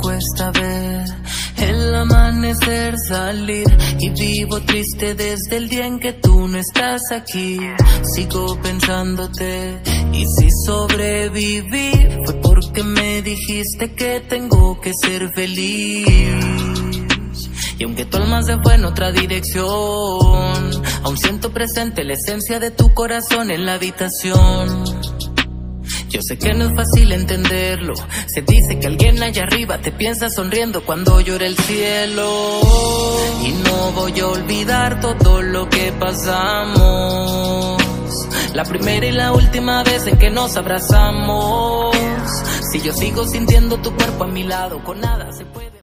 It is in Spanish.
cuesta ver el amanecer salir, y vivo triste desde el día en que tú no estás aquí. Sigo pensándote, y si sobreviví fue porque me dijiste que tengo que ser feliz. Y aunque tu alma se fue en otra dirección, aún siento presente la esencia de tu corazón en la habitación. Yo sé que no es fácil entenderlo. Se dice que alguien allá arriba te piensa sonriendo cuando llora el cielo. Y no voy a olvidar todo lo que pasamos, la primera y la última vez en que nos abrazamos. Si yo sigo sintiendo tu cuerpo a mi lado, con nada se puede.